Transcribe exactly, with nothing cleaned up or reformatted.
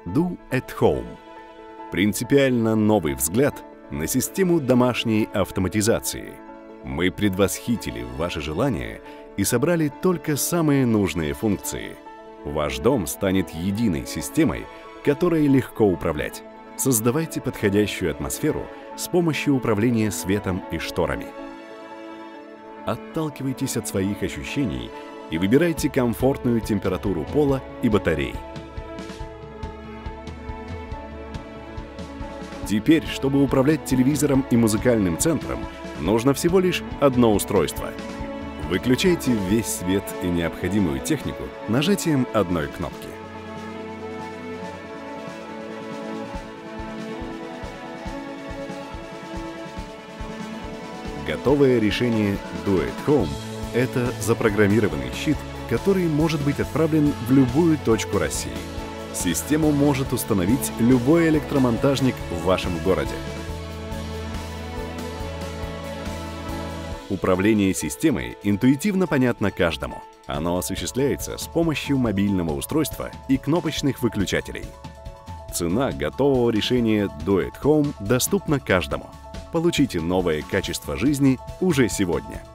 Do at Home. Принципиально новый взгляд на систему домашней автоматизации. Мы предвосхитили ваши желания и собрали только самые нужные функции. Ваш дом станет единой системой, которой легко управлять. Создавайте подходящую атмосферу с помощью управления светом и шторами. Отталкивайтесь от своих ощущений и выбирайте комфортную температуру пола и батарей. Теперь, чтобы управлять телевизором и музыкальным центром, нужно всего лишь одно устройство. Выключайте весь свет и необходимую технику нажатием одной кнопки. Готовое решение Do at Home – это запрограммированный щит, который может быть отправлен в любую точку России. Систему может установить любой электромонтажник в вашем городе. Управление системой интуитивно понятно каждому. Оно осуществляется с помощью мобильного устройства и кнопочных выключателей. Цена готового решения Do at Home доступна каждому. Получите новое качество жизни уже сегодня.